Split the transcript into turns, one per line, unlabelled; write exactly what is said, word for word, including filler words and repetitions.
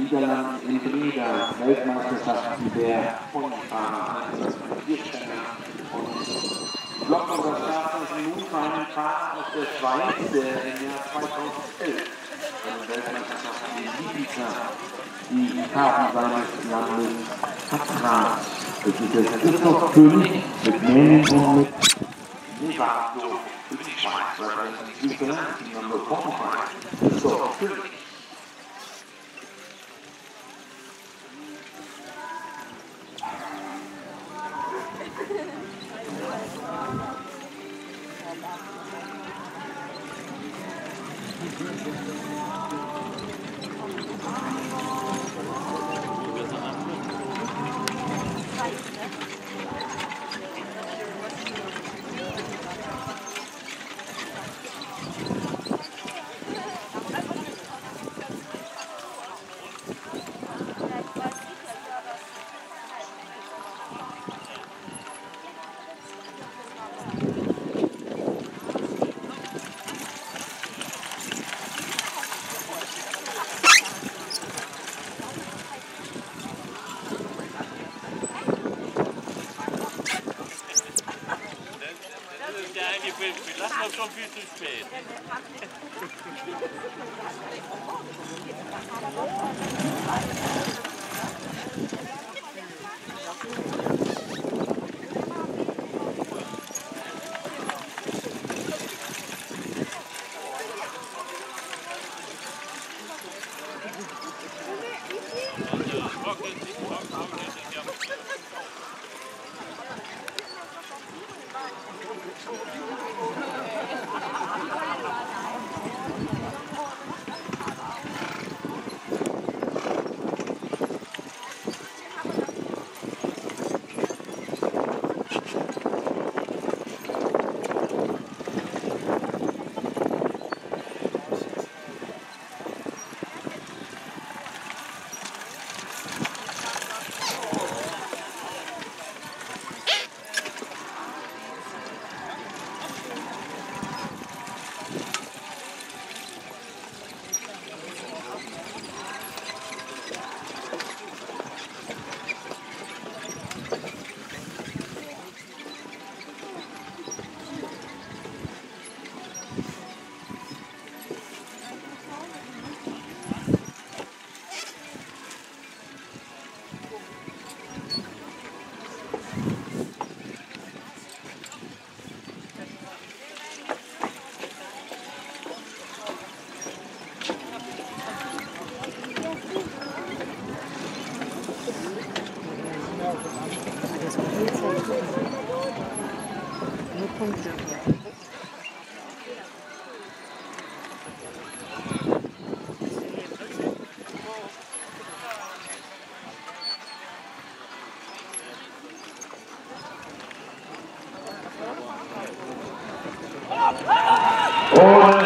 Niederlanden in Breda, Weltmeisterschaften der Ponyfahrer, Vierständer und Block- oder Startreisen nun für einen Fahrer aus der Schweiz, der im Jahr zweitausendelf bei den Weltmeisterschaften in Ibiza die Karten seines Landes vertrat. Das ist der Christoph König mit Mähnen und mit Nevato für die Schweiz, representing Switzerland, number forty-five, Christoph König.
Das war schon viel zu spät.
Oh!